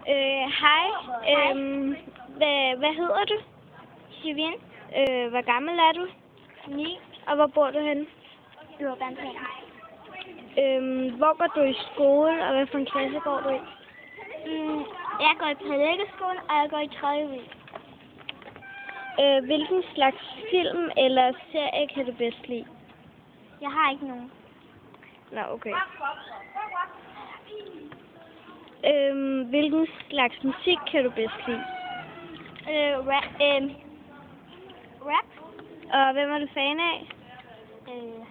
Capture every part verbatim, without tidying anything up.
Øh, hej. Øhm, hvad, hvad hedder du? Sivin. Øh, hvor gammel er du? ni. Og hvor bor du henne? Urbanplan. Øhm, hvor går du i skole, og hvad for en klasse går du i? Mm, jeg går i prædikeskolen, og jeg går i tredje V. Øh, hvilken slags film eller serie kan du bedst lide? Jeg har ikke nogen. Nå, okay. Øhm, hvilken slags musik kan du bedst lide? Øh, rap. Øh, rap. Og hvem er du fan af? Øh,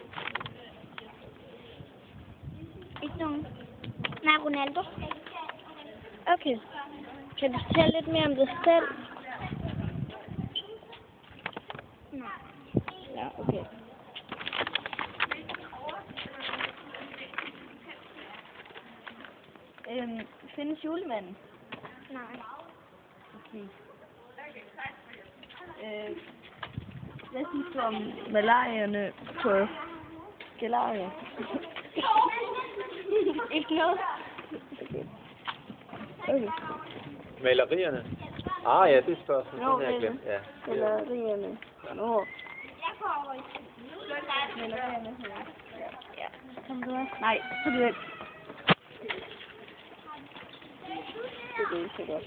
ikke nogen. Nej, Ronaldo. Okay. Kan du fortælle lidt mere om dig selv? Nej. Ja, okay. Øhm, findes julemanden? Nej. Okay. Øh, hvad synes du om malarierne på Skalaria? Ikke noget. Okay. Okay. Malerierne? Ah ja, det er spørgsmål. Nå, Det har jeg det er glemt. Ja. Malarierne. Nå. Jeg får over. Malarierne her. Ja. Kom du også? Nej, så du ikke. Det er ikke så godt.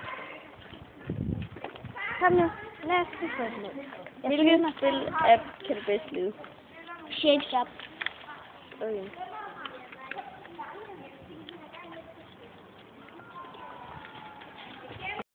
Kom nu. Lad os få det med. Hvilket spil app kan du bedst lide? Shake Shop. Okay.